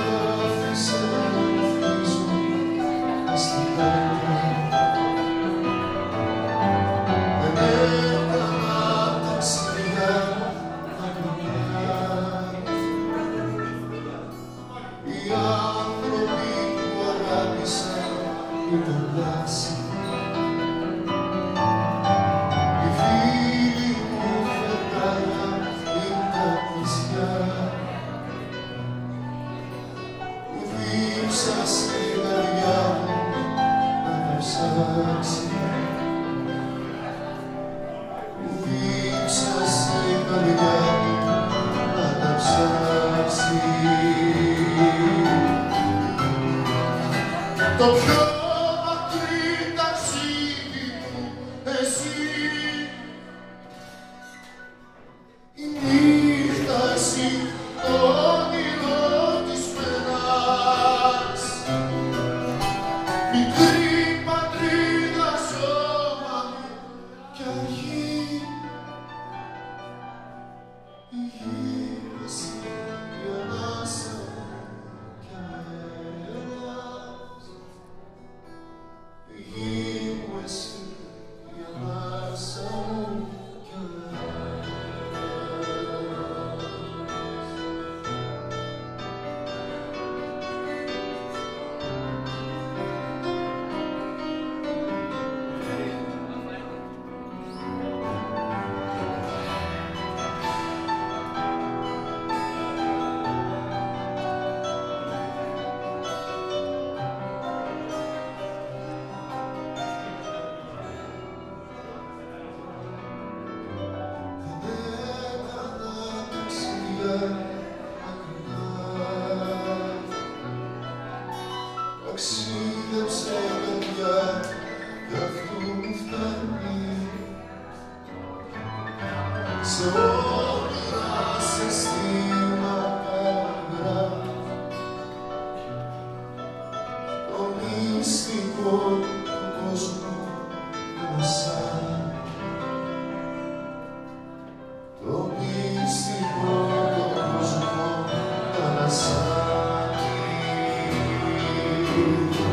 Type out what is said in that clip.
Το πιο μακρύ ταξίδι μου εσύ, η νύχτα εσύ, το όνειρο της πενάς, μικρή πατρίδα σώμα κι αρχή, η γη εσύ, η ανάσα κι αέρας. Η γη μου εσύ, η ανάσα μου κι αέρας. Ταξίδεψε η καρδιά, γι' αυτό μου φτάνει. Σε όνειρα, σε αισθήματα γράφει το μυστικό του κόσμου ανασάνει. Το μυστικό του κόσμου ανασάνει.